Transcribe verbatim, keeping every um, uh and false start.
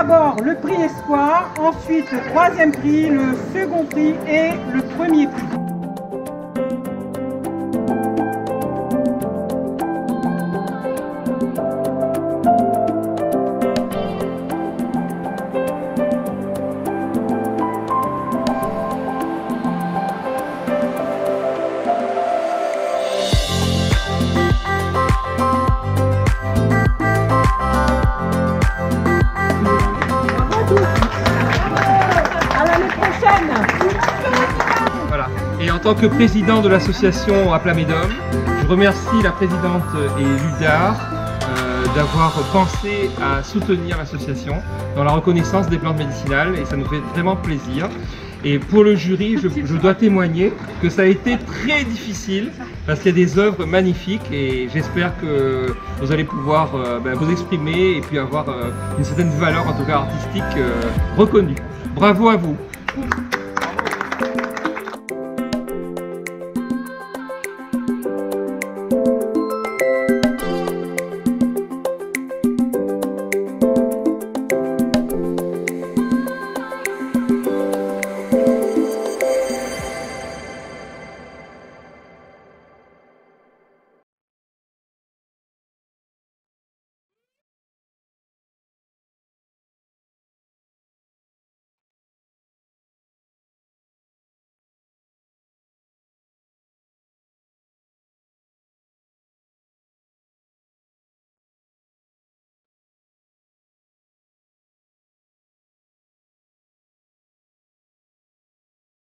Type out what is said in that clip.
d'abord le prix Espoir, ensuite le troisième prix, le second prix et le premier prix. Voilà. Et en tant que président de l'association à Plamedom, je remercie la présidente et l'Udar euh, d'avoir pensé à soutenir l'association dans la reconnaissance des plantes médicinales et ça nous fait vraiment plaisir. Et pour le jury, je, je dois témoigner que ça a été très difficile parce qu'il y a des œuvres magnifiques et j'espère que vous allez pouvoir euh, ben, vous exprimer et puis avoir euh, une certaine valeur, en tout cas artistique, euh, reconnue. Bravo à vous!